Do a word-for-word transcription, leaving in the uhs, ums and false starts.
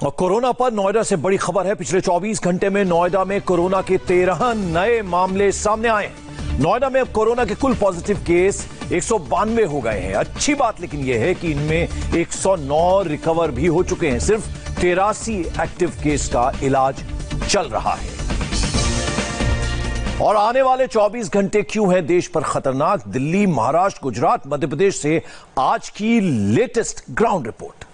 और कोरोना पर नोएडा से बड़ी खबर है। पिछले चौबीस घंटे में नोएडा में कोरोना के तेरह नए मामले सामने आए। नोएडा में अब कोरोना के कुल पॉजिटिव केस एक सौ बानवे हो गए हैं। अच्छी बात लेकिन यह है कि इनमें एक सौ नौ रिकवर भी हो चुके हैं। सिर्फ तिरासी एक्टिव केस का इलाज चल रहा है। और आने वाले चौबीस घंटे क्यों हैं देश पर खतरनाक? दिल्ली, महाराष्ट्र, गुजरात, मध्य प्रदेश से आज की लेटेस्ट ग्राउंड रिपोर्ट।